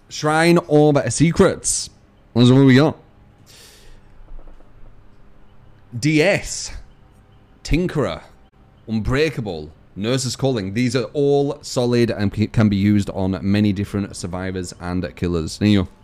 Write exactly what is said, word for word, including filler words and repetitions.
Shrine of Secrets. That's what we got. D S. Tinkerer. Unbreakable. Nurse's Calling. These are all solid and can be used on many different survivors and killers. There you go.